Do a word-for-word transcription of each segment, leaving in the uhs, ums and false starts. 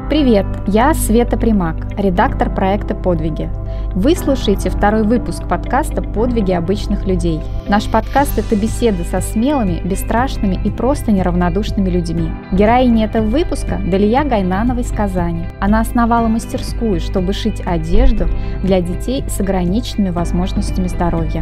Привет, я Света Примак, редактор проекта «Подвиги». Вы слушаете второй выпуск подкаста «Подвиги обычных людей». Наш подкаст – это беседы со смелыми, бесстрашными и просто неравнодушными людьми. Героиня этого выпуска – Далия Гайнанова из Казани. Она основала мастерскую, чтобы шить одежду для детей с ограниченными возможностями здоровья.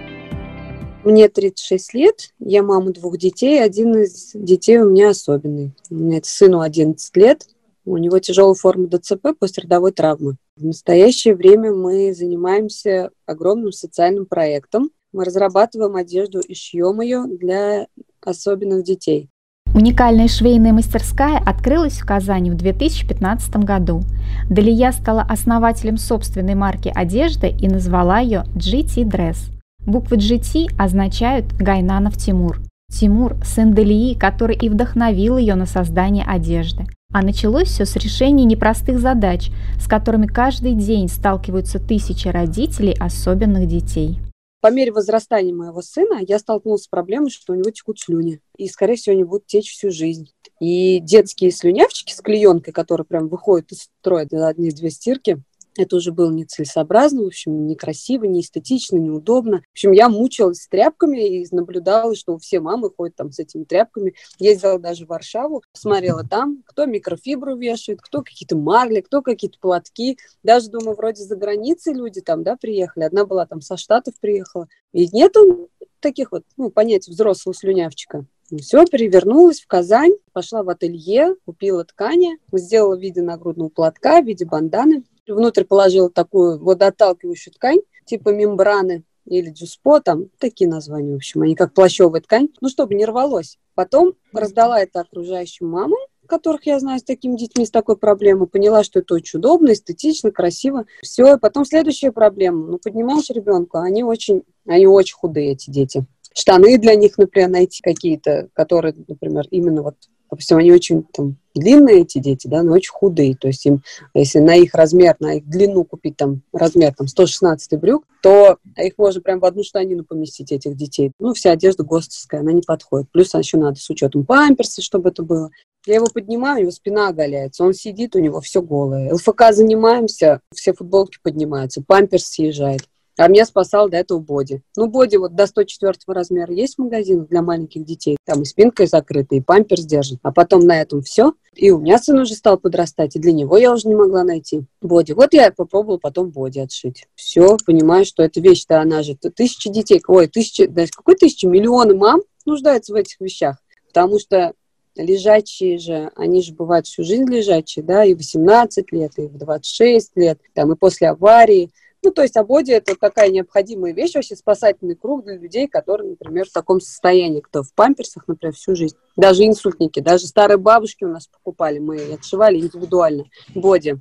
Мне тридцать шесть лет, я мама двух детей, один из детей у меня особенный. У меня это сыну одиннадцать лет, у него тяжелая форма ДЦП послеродовой травмы. В настоящее время мы занимаемся огромным социальным проектом. Мы разрабатываем одежду и шьем ее для особенных детей. Уникальная швейная мастерская открылась в Казани в две тысячи пятнадцатом году. Далия стала основателем собственной марки одежды и назвала ее джи ти Dress. Буквы джи ти означают Гайнанов Тимур. Тимур – сын Далии, который и вдохновил ее на создание одежды. А началось все с решения непростых задач, с которыми каждый день сталкиваются тысячи родителей особенных детей. По мере возрастания моего сына я столкнулась с проблемой, что у него текут слюни. И, скорее всего, они будут течь всю жизнь. И детские слюнявчики с клеенкой, которые прям выходят из строя на одни-две стирки, это уже было нецелесообразно, в общем, некрасиво, неэстетично, неудобно. В общем, я мучилась с тряпками и наблюдала, что все мамы ходят там с этими тряпками. Ездила даже в Варшаву, смотрела там, кто микрофибру вешает, кто какие-то марли, кто какие-то платки. Даже, думаю, вроде за границей люди там, да, приехали. Одна была там со Штатов приехала. И нету таких вот, ну, понятий взрослого слюнявчика. Все, перевернулась в Казань, пошла в ателье, купила ткани, сделала в виде нагрудного платка, в виде банданы. Внутрь положила такую водоотталкивающую ткань, типа мембраны или джуспо, там такие названия, в общем, они как плащевая ткань, ну, чтобы не рвалось. Потом раздала это окружающим мамам, которых я знаю с такими детьми, с такой проблемой, поняла, что это очень удобно, эстетично, красиво. Все, и потом следующая проблема. Ну, поднимаешь ребенка, они очень, они очень худые, эти дети. Штаны для них, например, найти какие-то, которые, например, именно вот, допустим, они очень там длинные, эти дети, да, но очень худые. То есть им, если на их размер, на их длину купить там размер там сто шестнадцать брюк, то их можно прям в одну штанину поместить, этих детей. Ну, вся одежда ГОСТовская, она не подходит. Плюс еще надо с учетом памперса, чтобы это было. Я его поднимаю, у него спина оголяется, он сидит, у него все голое. ЛФК занимаемся, все футболки поднимаются, памперс съезжает. А меня спасал до этого боди. Ну, боди вот до сто четвёртого размера есть в магазинах для маленьких детей. Там и спинка закрыта, и памперс держит. А потом на этом все. И у меня сын уже стал подрастать, и для него я уже не могла найти боди. Вот я попробовала потом боди отшить. Все, понимаю, что эта вещь-то, она же тысячи детей, ой, тысячи, да какой тысячи, миллионы мам нуждаются в этих вещах. Потому что лежачие же, они же бывают всю жизнь лежачие, да, и в восемнадцать лет, и в двадцать шесть лет, там, и после аварии. Ну, то есть боди – это такая необходимая вещь, вообще спасательный круг для людей, которые, например, в таком состоянии, кто в памперсах, например, всю жизнь. Даже инсультники, даже старые бабушки у нас покупали, мы отшивали индивидуально боди.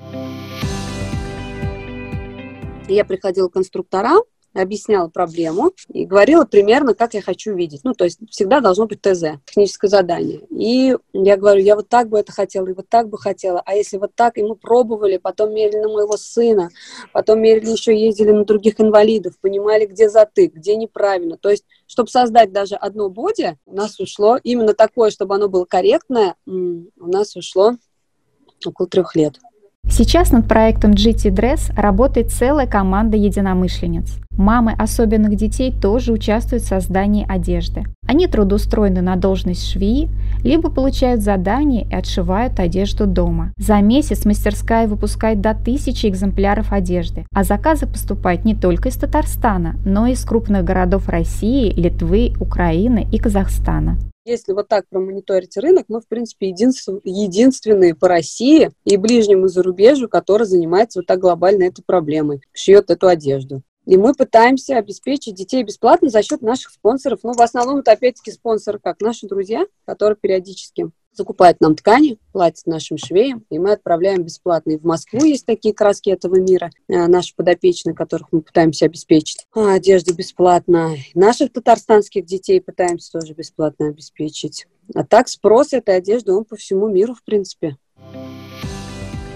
Я приходила к конструкторам, объясняла проблему и говорила примерно, как я хочу видеть. Ну, то есть всегда должно быть ТЗ, техническое задание. И я говорю, я вот так бы это хотела, и вот так бы хотела. А если вот так, и мы пробовали, потом мерили на моего сына, потом мерили еще, ездили на других инвалидов, понимали, где затык, где неправильно. То есть, чтобы создать даже одно боди, у нас ушло, именно такое, чтобы оно было корректное, у нас ушло около трех лет. Сейчас над проектом джи ти Dress работает целая команда единомышленниц. Мамы особенных детей тоже участвуют в создании одежды. Они трудоустроены на должность швеи, либо получают задания и отшивают одежду дома. За месяц мастерская выпускает до тысячи экземпляров одежды, а заказы поступают не только из Татарстана, но и из крупных городов России, Литвы, Украины и Казахстана. Если вот так промониторить рынок, мы, в принципе, единствен, единственные по России и ближнему зарубежью, которые занимаются вот так глобально этой проблемой, шьет эту одежду. И мы пытаемся обеспечить детей бесплатно за счет наших спонсоров. Ну, в основном это, опять-таки, спонсоры, как наши друзья, которые периодически закупают нам ткани, платят нашим швеям, и мы отправляем бесплатно. И в Москву есть такие краски этого мира, наши подопечные, которых мы пытаемся обеспечить одежду бесплатно. Наших татарстанских детей пытаемся тоже бесплатно обеспечить. А так спрос этой одежды, он по всему миру, в принципе.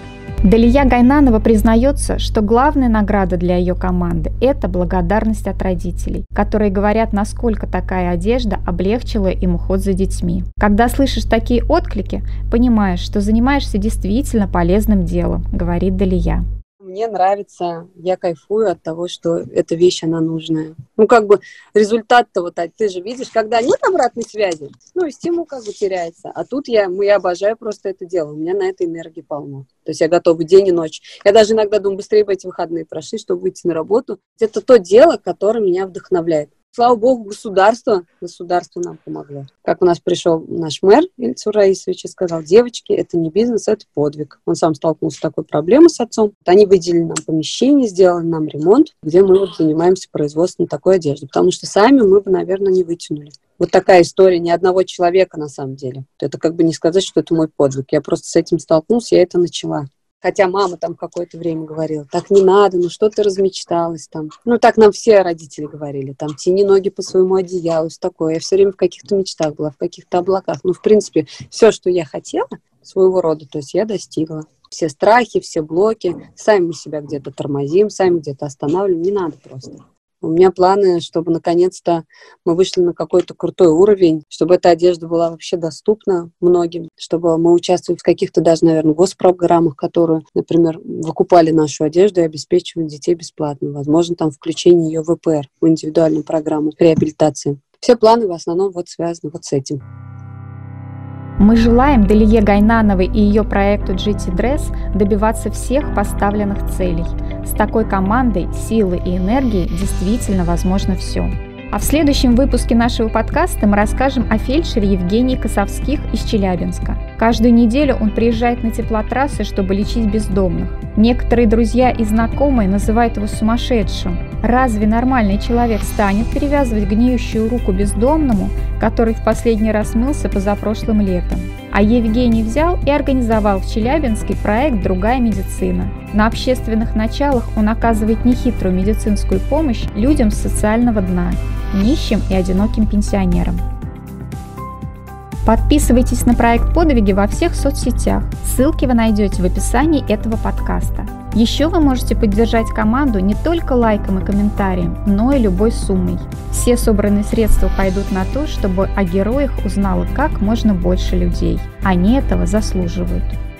Далия Гайнанова признается, что главная награда для ее команды – это благодарность от родителей, которые говорят, насколько такая одежда облегчила им уход за детьми. Когда слышишь такие отклики, понимаешь, что занимаешься действительно полезным делом, говорит Далия. Мне нравится, я кайфую от того, что эта вещь, она нужная. Ну, как бы результат-то вот, ты же видишь, когда нет обратной связи, ну, и стимул как бы теряется. А тут я, я обожаю просто это дело, у меня на это энергии полно. То есть я готова день и ночь. Я даже иногда думаю, быстрее бы эти выходные прошли, чтобы выйти на работу. Это то дело, которое меня вдохновляет. Слава богу, государство, государство нам помогло. Как у нас пришел наш мэр Ильцур Раисович и сказал: девочки, это не бизнес, это подвиг. Он сам столкнулся с такой проблемой с отцом. Они выделили нам помещение, сделали нам ремонт, где мы вот занимаемся производством такой одежды. Потому что сами мы бы, наверное, не вытянули. Вот такая история ни одного человека на самом деле. Это как бы не сказать, что это мой подвиг. Я просто с этим столкнулся, я это начала. Хотя мама там какое-то время говорила: так не надо, ну что ты размечталась там. Ну так нам все родители говорили, там тяни ноги по своему одеялу, все такое. Я все время в каких-то мечтах была, в каких-то облаках. Ну в принципе все, что я хотела своего рода, то есть я достигла. Все страхи, все блоки, сами мы себя где-то тормозим, сами где-то останавливаем, не надо просто. У меня планы, чтобы наконец-то мы вышли на какой-то крутой уровень, чтобы эта одежда была вообще доступна многим, чтобы мы участвовали в каких-то даже, наверное, госпрограммах, которые, например, выкупали нашу одежду и обеспечивали детей бесплатно. Возможно, там включение ее в вэ пэ эр, в индивидуальную программу реабилитации. Все планы в основном вот связаны вот с этим. Мы желаем Далие Гайнановой и ее проекту джи ти Dress добиваться всех поставленных целей. С такой командой, силой и энергией действительно возможно все. А в следующем выпуске нашего подкаста мы расскажем о фельдшере Евгении Косовских из Челябинска. Каждую неделю он приезжает на теплотрассы, чтобы лечить бездомных. Некоторые друзья и знакомые называют его сумасшедшим. Разве нормальный человек станет перевязывать гниющую руку бездомному, который в последний раз мылся позапрошлым летом? А Евгений взял и организовал в Челябинске проект «Другая медицина». На общественных началах он оказывает нехитрую медицинскую помощь людям с социального дна, нищим и одиноким пенсионерам. Подписывайтесь на проект «Подвиги» во всех соцсетях. Ссылки вы найдете в описании этого подкаста. Еще вы можете поддержать команду не только лайком и комментарием, но и любой суммой. Все собранные средства пойдут на то, чтобы о героях узнало как можно больше людей. Они этого заслуживают.